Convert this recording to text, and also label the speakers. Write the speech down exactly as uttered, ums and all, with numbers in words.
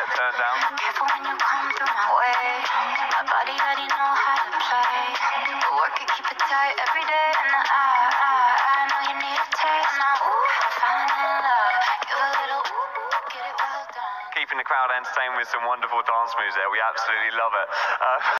Speaker 1: get turned down.
Speaker 2: Careful when you come through my way. My body already know how to play. But work it, keep it tight every day. And I, I, I know you need a taste. Now, ooh, I'm falling in love. Give a little ooh, get it well done.
Speaker 1: Keeping the crowd entertained with some wonderful dance moves there. We absolutely love it. Uh,